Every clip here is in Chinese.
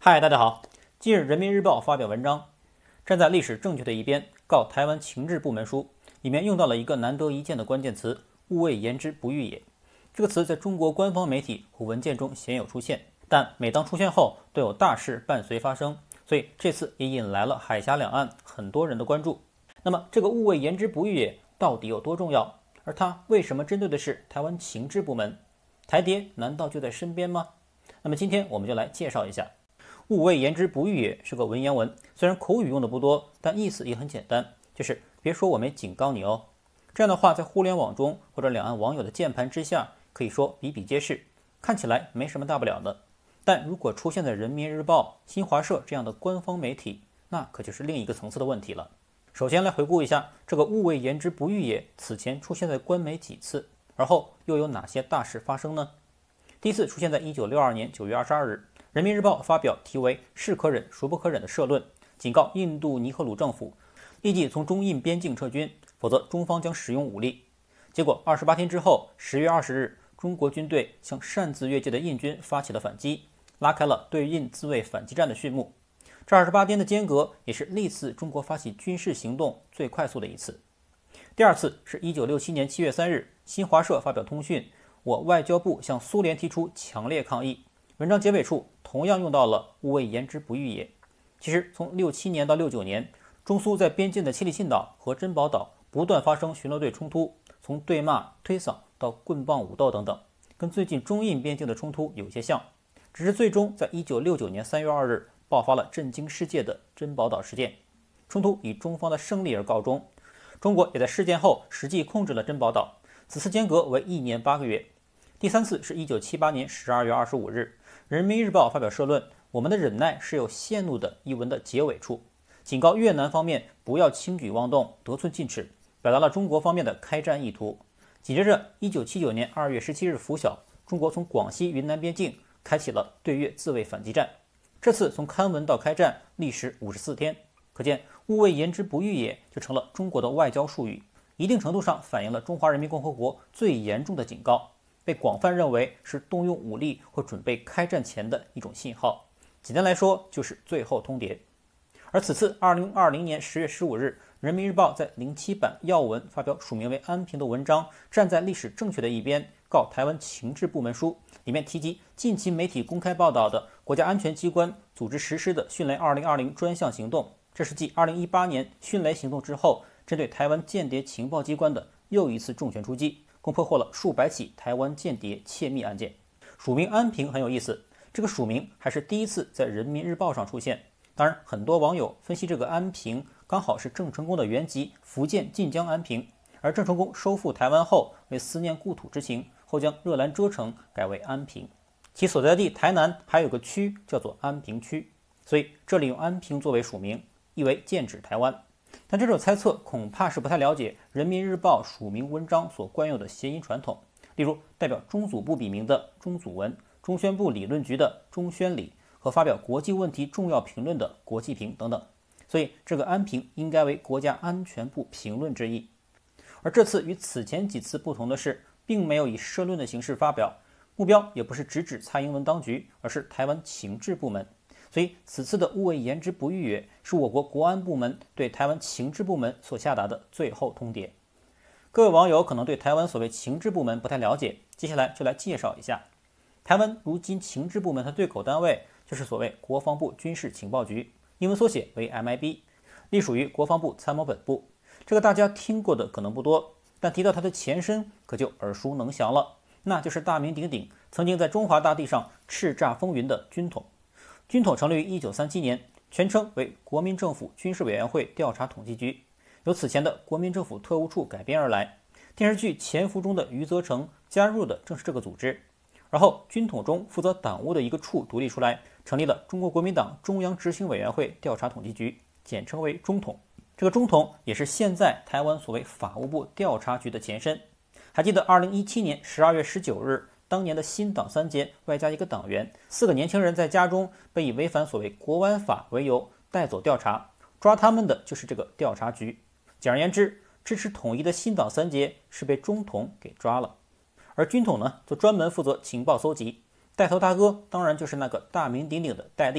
嗨，大家好。近日，人民日报发表文章，站在历史正确的一边，告台湾情治部门书，里面用到了一个难得一见的关键词“勿谓言之不预也”。这个词在中国官方媒体和文件中鲜有出现，但每当出现后，都有大事伴随发生，所以这次也引来了海峡两岸很多人的关注。那么，这个“勿谓言之不预也”到底有多重要？而它为什么针对的是台湾情治部门？台谍难道就在身边吗？那么今天我们就来介绍一下。勿谓言之不预也是个文言文，虽然口语用的不多，但意思也很简单，就是别说我没警告你哦。这样的话在互联网中或者两岸网友的键盘之下，可以说比比皆是，看起来没什么大不了的。但如果出现在人民日报、新华社这样的官方媒体，那可就是另一个层次的问题了。首先来回顾一下这个勿谓言之不预也此前出现在官媒几次，而后又有哪些大事发生呢？第一次出现在1962年9月22日，人民日报发表题为“是可忍孰不可忍”的社论，警告印度尼赫鲁政府立即从中印边境撤军，否则中方将使用武力。结果28天之后，10月20日，中国军队向擅自越界的印军发起了反击，拉开了对印自卫反击战的序幕。这28天的间隔也是历次中国发起军事行动最快速的一次。第二次是1967年7月3日，新华社发表通讯，我外交部向苏联提出强烈抗议。文章结尾处同样用到了勿谓言之不预也。其实从67年到69年，中苏在边境的七里沁岛和珍宝岛不断发生巡逻队冲突，从对骂、推搡到棍棒武斗等等，跟最近中印边境的冲突有些像，只是最终在1969年3月2日爆发了震惊世界的珍宝岛事件，冲突以中方的胜利而告终。中国也在事件后实际控制了珍宝岛，此次间隔为1年8个月。第三次是1978年12月25日，人民日报发表社论，我们的忍耐是有限度的一文的结尾处，警告越南方面不要轻举妄动，得寸进尺，表达了中国方面的开战意图。紧接着1979年2月17日拂晓，中国从广西云南边境开启了对越自卫反击战，这次从刊文到开战历时54天，可见勿谓言之不预也就成了中国的外交术语，一定程度上反映了中华人民共和国最严重的警告，被广泛认为是动用武力或准备开战前的一种信号。简单来说，就是最后通牒。而此次2020年10月15日，人民日报在07版要闻发表署名为安平的文章，站在历史正确的一边，告台湾情治部门书，里面提及近期媒体公开报道的国家安全机关组织实施的迅雷2020专项行动，这是继2018年迅雷行动之后，针对台湾间谍情报机关的又一次重拳出击，共破获了数百起台湾间谍窃密案件。署名安平很有意思，这个署名还是第一次在人民日报上出现。当然，很多网友分析这个安平刚好是郑成功的原籍福建晋江安平，而郑成功收复台湾后，为思念故土之情，后将热兰遮城改为安平，其所在地台南还有个区叫做安平区，所以这里用安平作为署名，意为剑指台湾。但这种猜测恐怕是不太了解人民日报署名文章所惯用的谐音传统，例如代表中组部笔名的中组文，中宣部理论局的中宣理，和发表国际问题重要评论的国际评等等，所以这个安评应该为国家安全部评论之意。而这次与此前几次不同的是，并没有以社论的形式发表，目标也不是直指蔡英文当局，而是台湾情治部门。所以此次的勿谓言之不预也是我国国安部门对台湾情治部门所下达的最后通牒。各位网友可能对台湾所谓情治部门不太了解，接下来就来介绍一下。台湾如今情治部门的对口单位就是所谓国防部军事情报局，英文缩写为 MIB， 隶属于国防部参谋本部。这个大家听过的可能不多，但提到它的前身可就耳熟能详了，那就是大名鼎鼎曾经在中华大地上叱咤风云的军统。军统成立于1937年，全称为国民政府军事委员会调查统计局，由此前的国民政府特务处改编而来。电视剧《潜伏》中的余则成加入的正是这个组织。而后军统中负责党务的一个处独立出来，成立了中国国民党中央执行委员会调查统计局，简称为中统。这个中统也是现在台湾所谓法务部调查局的前身。还记得2017年12月19日，当年的新党三杰外加一个党员，4个年轻人在家中被以违反所谓国安法为由带走调查，抓他们的就是这个调查局。简而言之，支持统一的新党三杰是被中统给抓了。而军统呢，则专门负责情报搜集，带头大哥当然就是那个大名鼎鼎的戴笠，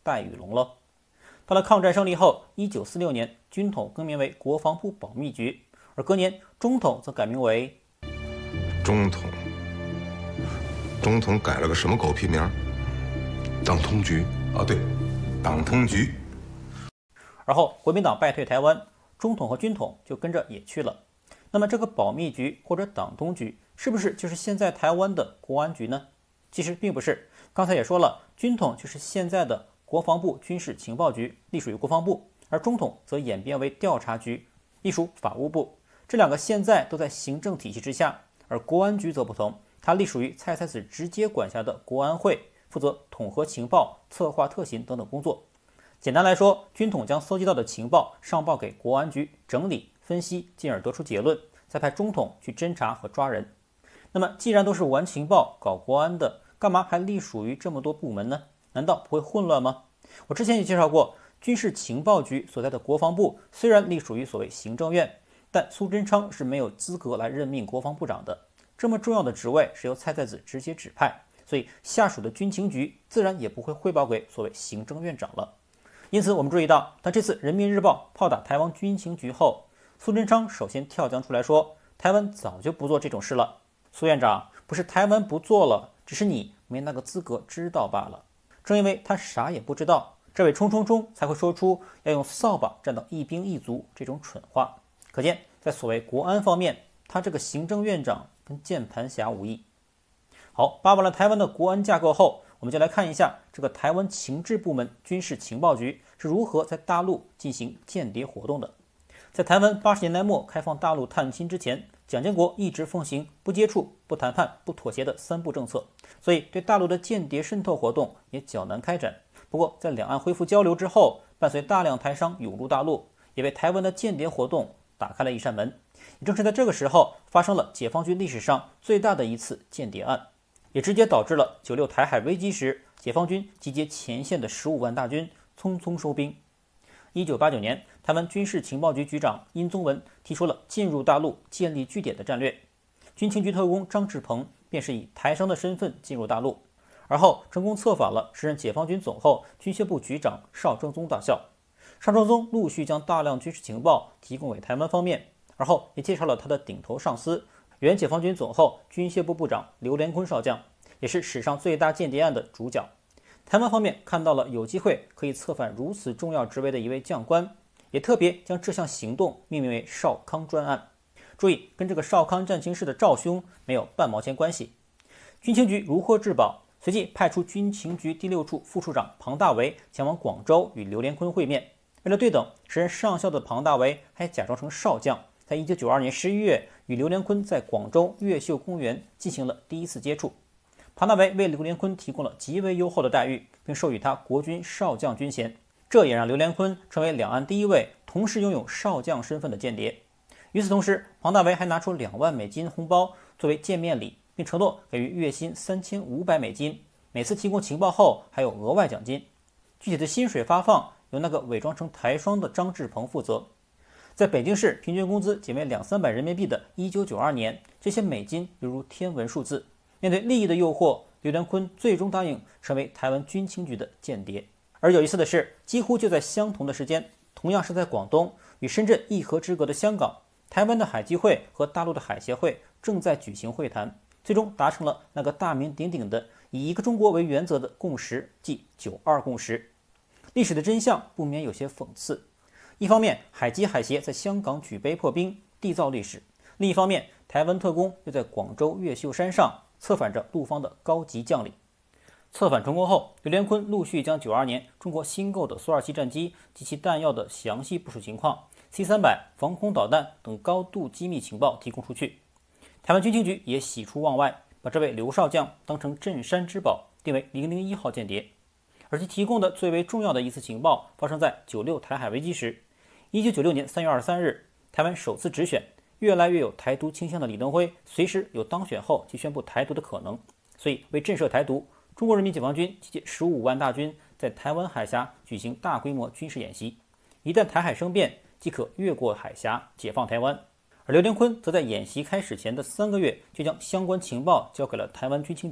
戴雨龙了。到了抗战胜利后，1946年，军统更名为国防部保密局，而隔年，中统则改名为中统。中统改了个什么狗屁名？党通局。哦，对，党通局。 而后国民党败退台湾，中统和军统就跟着也去了。那么这个保密局或者党通局是不是就是现在台湾的国安局呢？其实并不是。刚才也说了，军统就是现在的国防部军事情报局，隶属于国防部，而中统则演变为调查局，隶属法务部。这两个现在都在行政体系之下，而国安局则不同，它隶属于蔡才子直接管辖的国安会，负责统合情报、策划特勤等等工作。简单来说，军统将搜集到的情报上报给国安局整理、分析，进而得出结论，再派中统去侦查和抓人。那么既然都是玩情报、搞国安的，干嘛还隶属于这么多部门呢？难道不会混乱吗？我之前也介绍过，军事情报局所在的国防部虽然隶属于所谓行政院，但苏贞昌是没有资格来任命国防部长的。这么重要的职位是由蔡才子直接指派，所以下属的军情局自然也不会汇报给所谓行政院长了。因此我们注意到，当这次人民日报炮打台湾军情局后，苏贞昌首先跳江出来说，台湾早就不做这种事了。苏院长，不是台湾不做了，只是你没那个资格知道罢了。正因为他啥也不知道，这位冲冲冲才会说出要用扫把占到一兵一卒这种蠢话。可见在所谓国安方面，他这个行政院长跟键盘侠无异。好，扒完了台湾的国安架构后，我们就来看一下这个台湾情治部门军事情报局是如何在大陆进行间谍活动的。在台湾80年代末开放大陆探亲之前，蒋经国一直奉行不接触、不谈判、不妥协的3不政策，所以对大陆的间谍渗透活动也较难开展。不过在两岸恢复交流之后，伴随大量台商涌入大陆，也为台湾的间谍活动打开了一扇门。也正是在这个时候，发生了解放军历史上最大的一次间谍案，也直接导致了96台海危机时，解放军集结前线的15万大军匆匆收兵。1989年，台湾军事情报局局长殷宗文提出了进入大陆建立据点的战略，军情局特工张志鹏便是以台商的身份进入大陆，而后成功策反了时任解放军总后军械部局长邵正宗大校。邵正宗陆续将大量军事情报提供给台湾方面，而后也介绍了他的顶头上司，原解放军总后军械部部长刘连坤少将，也是史上最大间谍案的主角。台湾方面看到了有机会可以策反如此重要职位的一位将官，也特别将这项行动命名为邵康专案。注意，跟这个邵康战情室的赵兄没有半毛钱关系。军情局如获至宝，随即派出军情局第6处副处长庞大为前往广州与刘连坤会面。为了对等，时任上校的庞大为还假装成少将，在1992年11月与刘连坤在广州越秀公园进行了第一次接触。庞大为为刘连坤提供了极为优厚的待遇，并授予他国军少将军衔，这也让刘连坤成为两岸第一位同时拥有少将身份的间谍。与此同时，庞大为还拿出2万美金红包作为见面礼，并承诺给予月薪3500美金，每次提供情报后还有额外奖金。具体的薪水发放由那个伪装成台商的张志鹏负责。在北京市平均工资仅为200-300人民币的1992年，这些美金犹如天文数字。面对利益的诱惑，刘连坤最终答应成为台湾军情局的间谍。而有意思的是，几乎就在相同的时间，同样是在广东，与深圳一河之隔的香港，台湾的海基会和大陆的海协会正在举行会谈，最终达成了那个大名鼎鼎的以一个中国为原则的共识，即9·2共识。历史的真相不免有些讽刺。一方面，海基海协在香港举杯破冰，缔造历史；另一方面，台湾特工又在广州越秀山上策反着陆方的高级将领。策反成功后，刘连坤陆续将92年中国新购的苏27战机及其弹药的详细部署情况、C-300防空导弹等高度机密情报提供出去。台湾军情局也喜出望外，把这位刘少将当成镇山之宝，定为001号间谍。而其提供的最为重要的一次情报发生在96台海危机时。1996年3月23日，台湾首次直选，越来越有台独倾向的李登辉随时有当选后即宣布台独的可能，所以为震慑台独，中国人民解放军集结15万大军在台湾海峡举行大规模军事演习，一旦台海生变，即可越过海峡解放台湾。而刘连坤则在演习开始前的3个月就将相关情报交给了台湾军情局，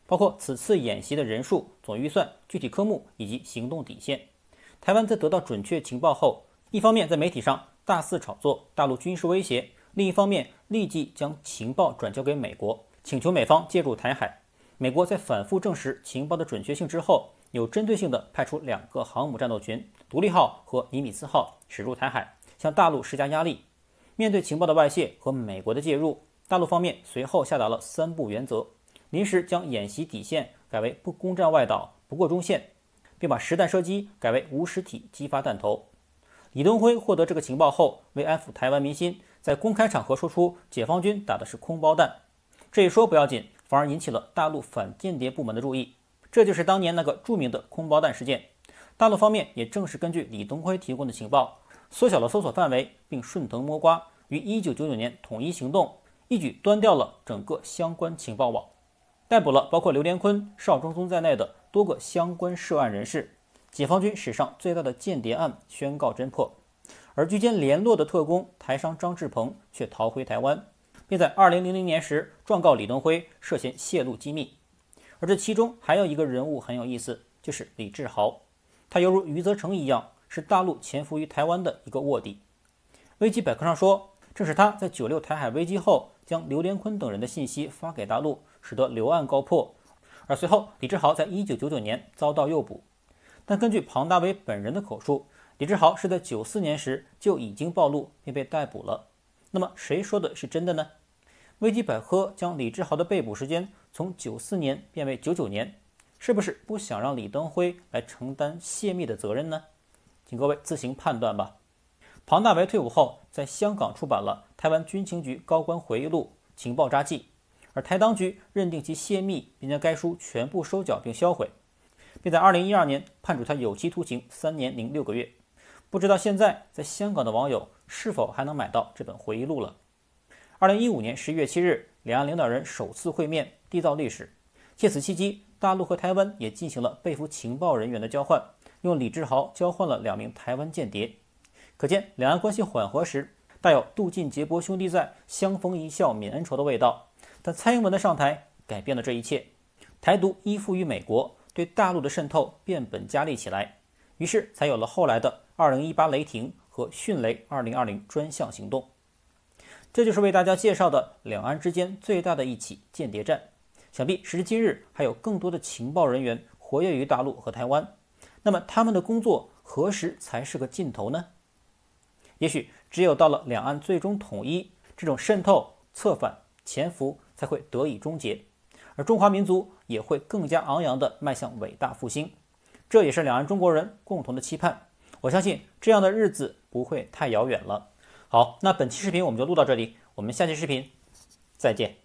包括此次演习的人数、总预算、具体科目以及行动底线。台湾在得到准确情报后，一方面在媒体上大肆炒作大陆军事威胁，另一方面立即将情报转交给美国，请求美方介入台海。美国在反复证实情报的准确性之后，有针对性地派出2个航母战斗群独立号和尼米兹号驶入台海，向大陆施加压力。面对情报的外泄和美国的介入，大陆方面随后下达了3不原则，临时将演习底线改为不攻占外岛、不过中线，并把实弹射击改为无实体激发弹头。李登辉获得这个情报后，为安抚台湾民心，在公开场合说出解放军打的是空包弹。这一说不要紧，反而引起了大陆反间谍部门的注意。这就是当年那个著名的空包弹事件。大陆方面也正是根据李登辉提供的情报，缩小了搜索范围，并顺藤摸瓜，于1999年统一行动，一举端掉了整个相关情报网，逮捕了包括刘连坤、邵忠宗在内的多个相关涉案人士。解放军史上最大的间谍案宣告侦破，而居间联络的特工台商张志鹏却逃回台湾，并在2000年时状告李登辉涉嫌泄露机密。而这其中还有一个人物很有意思，就是李志豪，他犹如余则成一样，是大陆潜伏于台湾的一个卧底。维基百科上说，正是他在96台海危机后，将刘连坤等人的信息发给大陆，使得刘案告破。而随后李志豪在1999年遭到诱捕，但根据庞大为本人的口述，李志豪是在94年时就已经暴露并被逮捕了。那么谁说的是真的呢？维基百科将李志豪的被捕时间从94年变为99年，是不是不想让李登辉来承担泄密的责任呢？请各位自行判断吧。庞大为退伍后，在香港出版了台湾军情局高官回忆录《情报札记》，而台当局认定其泄密，并将该书全部收缴并销毁，并在2012年判处他有期徒刑3年0 6个月。不知道现在在香港的网友是否还能买到这本回忆录了？2015年11月7日，两岸领导人首次会面，缔造历史。借此契机，大陆和台湾也进行了被俘情报人员的交换，用李志豪交换了2名台湾间谍。可见两岸关系缓和时，带有杜进结伯兄弟在，相逢一笑泯恩仇的味道。但蔡英文的上台改变了这一切，台独依附于美国，对大陆的渗透变本加厉起来，于是才有了后来的2018雷霆和迅雷2020专项行动。这就是为大家介绍的两岸之间最大的一起间谍战。想必时至今日，还有更多的情报人员活跃于大陆和台湾。那么他们的工作何时才是个尽头呢？也许只有到了两岸最终统一，这种渗透、策反、潜伏才会得以终结，而中华民族也会更加昂扬地迈向伟大复兴。这也是两岸中国人共同的期盼。我相信这样的日子不会太遥远了。好，那本期视频我们就录到这里，我们下期视频再见。